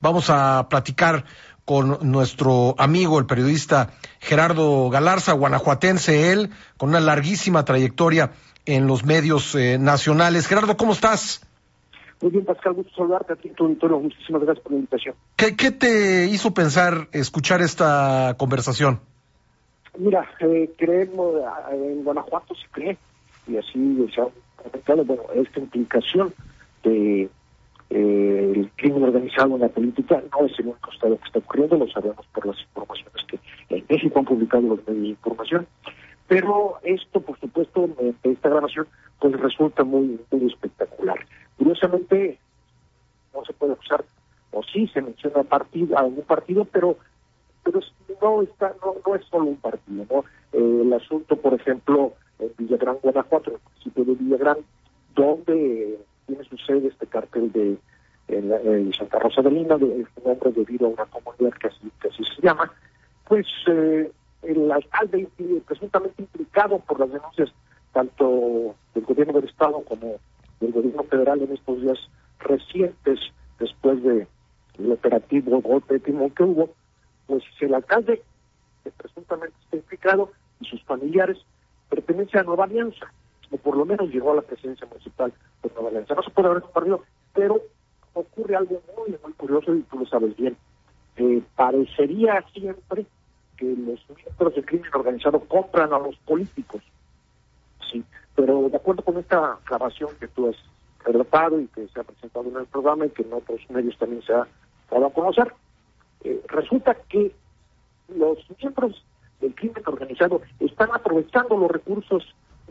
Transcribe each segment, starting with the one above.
Vamos a platicar con nuestro amigo, el periodista Gerardo Galarza, guanajuatense él, con una larguísima trayectoria en los medios nacionales. Gerardo, ¿cómo estás? Muy bien, Pascal, gusto saludarte a ti en tu auditorio. Muchísimas gracias por la invitación. ¿Qué te hizo pensar escuchar esta conversación? Mira, creemos, en Guanajuato se cree, y así se ha comentado, bueno, esta implicación de el crimen organizado en la política no es el único estado que está ocurriendo, lo sabemos por las informaciones que en México han publicado los medios de información, pero esto, por supuesto, esta grabación, pues resulta muy espectacular. Curiosamente, no se puede usar, o sí se menciona algún partido, pero no es solo un partido, ¿no? El asunto, por ejemplo, en Villagrán, Guanajuato, en el municipio de Villagrán, donde tiene su sede este cártel de Santa Rosa de Lima, su nombre debido a una comunidad que así se llama, pues el alcalde presuntamente implicado por las denuncias tanto del gobierno del estado como del gobierno federal en estos días recientes, después del operativo golpe de timón que hubo, pues el alcalde, que presuntamente está implicado, y sus familiares pertenecen a Nueva Alianza, o por lo menos llegó a la presidencia municipal de Nueva Alianza. No se puede haber compartido, pero ocurre algo muy curioso, y tú lo sabes bien. Parecería siempre que los miembros del crimen organizado compran a los políticos, sí, pero de acuerdo con esta grabación que tú has relatado y que se ha presentado en el programa y que en otros medios también se ha dado a conocer, resulta que los miembros del crimen organizado están aprovechando los recursos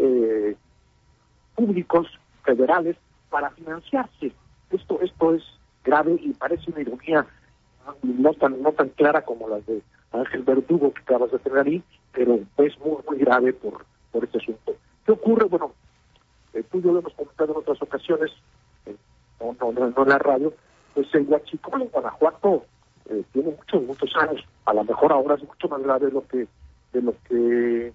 públicos federales para financiarse. Esto es grave y parece una ironía no tan clara como la de Ángel Verdugo que acabas de tener ahí, pero es muy grave por este asunto. ¿Qué ocurre? Bueno, tú y yo lo hemos comentado en otras ocasiones, no en la radio, pues el huachicol en Guanajuato tiene muchos años. A lo mejor ahora es mucho más grave de lo que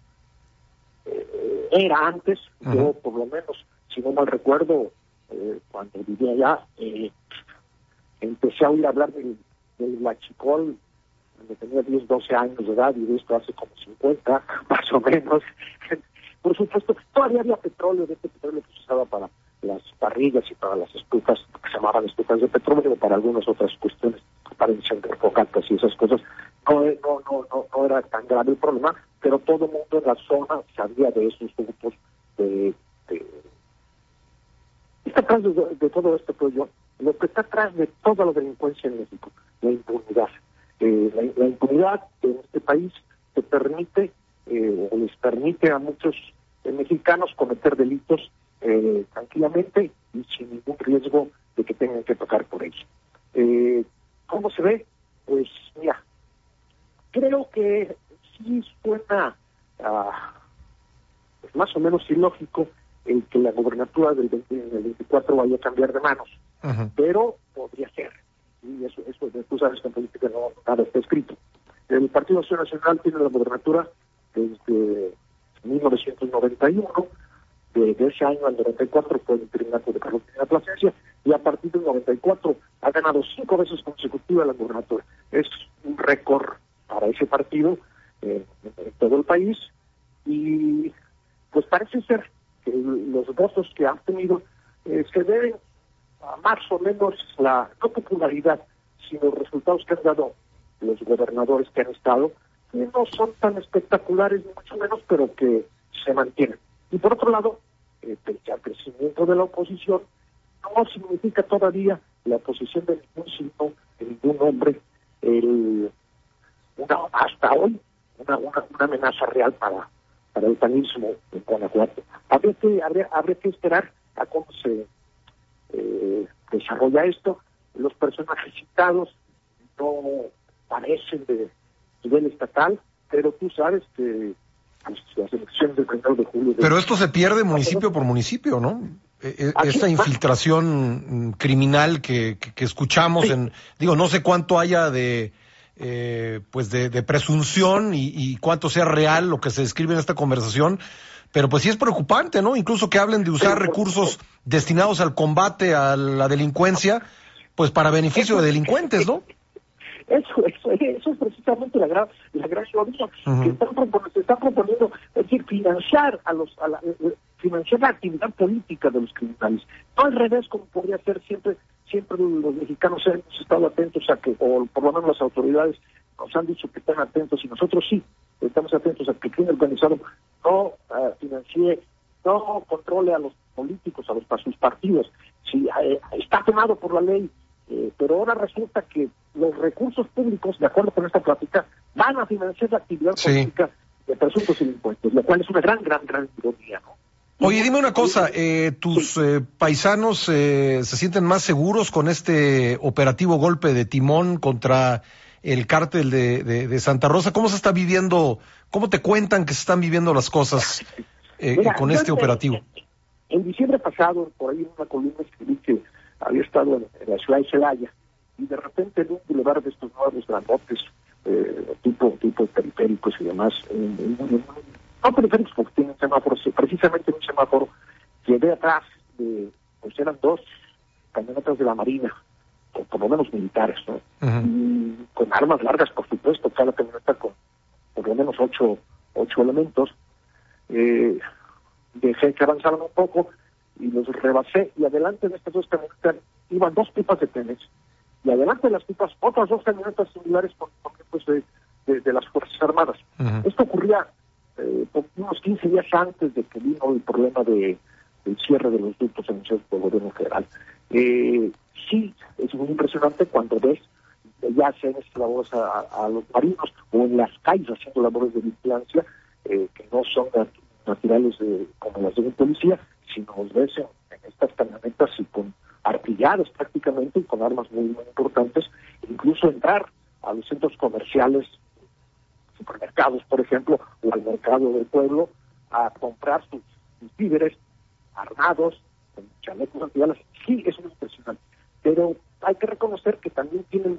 era antes. Uh-huh. Yo, por lo menos, si no mal recuerdo, cuando vivía allá, empecé a oír hablar del huachicol cuando tenía 10, 12 años de edad, y de esto hace como 50, más o menos. Por supuesto, todavía había petróleo, de este petróleo que se usaba para las parrillas y para las estufas, que se llamaban estufas de petróleo, o para algunas otras cuestiones, para encender fogatas y esas cosas. No era tan grave el problema, pero todo el mundo en la zona sabía de esos grupos. Está atrás de todo esto, creo yo, lo que está atrás de toda la delincuencia en México, la impunidad. La impunidad en este país te permite, o les permite a muchos mexicanos cometer delitos tranquilamente y sin ningún riesgo de que tengan que pagar por ello. ¿Cómo se ve? Pues mira, creo que sí suena pues más o menos ilógico el que la gobernatura del 24 vaya a cambiar de manos. Uh-huh. Pero podría ser. Y eso tú sabes que en política no nada está escrito. El Partido Acción Nacional tiene la gobernatura desde 1991, de ese año al 94 fue el interinato de Carlos Plasencia, y a partir del 94 ha ganado 5 veces consecutivas la gobernatura. Es un récord para ese partido en todo el país, y pues parece ser que los votos que han tenido se deben a más o menos la no popularidad, sino los resultados que han dado los gobernadores que han estado, que no son tan espectaculares ni mucho menos, pero que se mantienen. Y por otro lado, el crecimiento de la oposición no significa todavía la oposición de ningún signo, de ningún hombre, hasta hoy una amenaza real para el panismo en Guanajuato. Habría que esperar a cómo se desarrolla esto. Los personajes citados no parecen de nivel estatal, pero tú sabes que las elecciones del 1 de julio... Pero esto se pierde municipio por municipio, ¿no? Esta infiltración criminal que escuchamos, sí. No sé cuánto haya de presunción y cuánto sea real lo que se describe en esta conversación, pero pues sí es preocupante, ¿no? Incluso que hablen de usar recursos destinados al combate a la delincuencia pues para beneficio de delincuentes, ¿no? Eso es precisamente la gran ironía que se está proponiendo, es decir, financiar financiar la actividad política de los criminales. No al revés, como podría ser siempre los mexicanos hemos estado atentos a que, o por lo menos las autoridades nos han dicho que están atentos, y nosotros sí estamos atentos a que el crimen organizado no financie, no controle a los políticos, a sus partidos. Si está penado por la ley, pero ahora resulta que los recursos públicos, de acuerdo con esta plática, van a financiar la actividad política de presuntos delincuentes, lo cual es una gran ironía, ¿no? Oye, dime una cosa, ¿tus paisanos se sienten más seguros con este operativo golpe de timón contra el cártel de Santa Rosa? ¿Cómo se está viviendo, cómo te cuentan que se están viviendo las cosas con este operativo? En diciembre pasado, por ahí en una columna escribí que había estado en la ciudad de Celaya, y de repente en un bulevar de estos nuevos grandotes, tipo periféricos y demás, no periféricos porque tienen semáforos, precisamente en un semáforo que de atrás, pues eran 2 camionetas de la Marina, o por lo menos militares, ¿no? Y con armas largas, por supuesto, cada camioneta con por lo menos 8 elementos. Dejé que avanzaran un poco y los rebasé, y adelante de estas 2 camionetas iban 2 pipas de Pemex, y adelante de las pipas otras 2 camionetas similares con pues, de las Fuerzas Armadas. Esto ocurría unos 15 días antes de que vino el problema del cierre de los ductos anunciados por el gobierno federal. Sí, es muy impresionante cuando ves ya se hacen estas labores a los marinos, o en las calles haciendo labores de vigilancia, que no son naturales como las de un policía, sino los ves en estas camionetas y con artillados prácticamente, y con armas muy importantes, incluso entrar a los centros comerciales, supermercados, por ejemplo, o al mercado del pueblo, a comprar sus víveres armados, con chalecos antibalas. Sí, es muy impresionante. Pero hay que reconocer que también tienen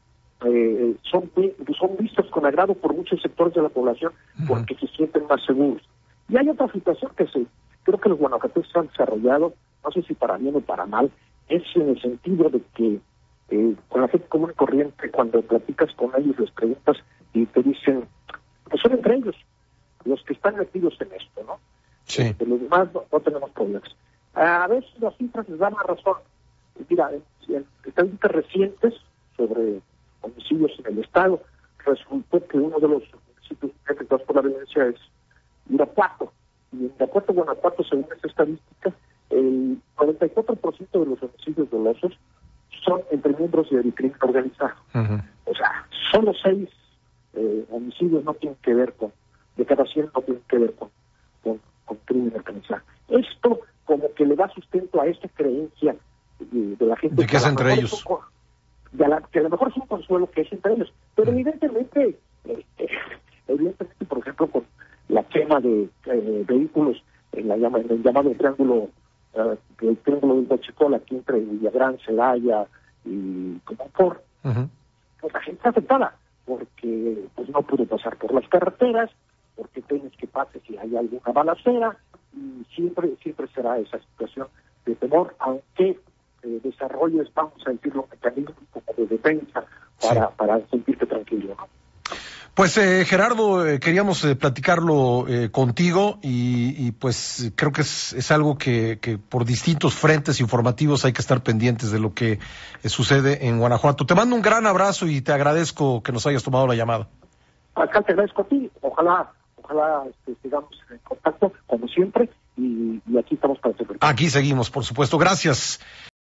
son vistos con agrado por muchos sectores de la población, porque se sienten más seguros. Y hay otra situación que creo que los guanajuatenses han desarrollado, no sé si para bien o para mal, es en el sentido de que con la gente común y corriente, cuando platicas con ellos, les preguntas y te dicen, pues son entre ellos los que están metidos en esto, ¿no? Sí. De los demás no tenemos problemas. A veces las cifras les dan la razón. Mira, en estadísticas recientes sobre homicidios en el estado, resultó que uno de los municipios afectados por la violencia es Irapuato. Y en Irapuato, Guanajuato, según esta estadística, el 94% de los homicidios dolosos son entre miembros del crimen organizado. O sea, solo 6 homicidios no tienen que ver de cada 100 no tienen que ver con crimen organizado. Esto como que le da sustento a esta creencia de la gente. De que es entre ellos. Que a lo mejor es un consuelo que es entre ellos. Pero evidentemente, por ejemplo, con la quema de vehículos en el llamado triángulo del Huachicola, aquí entre Villagrán, Celaya y Comonfort, pues la gente está afectada porque pues no pudo pasar por las carreteras, porque tienes que pasar si hay alguna balacera, y siempre será esa situación de temor, aunque desarrolles, vamos a decirlo, mecanismos como de defensa para sentirte tranquilo, ¿no? Pues Gerardo, queríamos platicarlo contigo y pues creo que es algo que por distintos frentes informativos hay que estar pendientes de lo que sucede en Guanajuato. Te mando un gran abrazo y te agradezco que nos hayas tomado la llamada. Acá te agradezco a ti, ojalá sigamos en contacto como siempre, y aquí estamos para servir. Aquí seguimos, por supuesto. Gracias.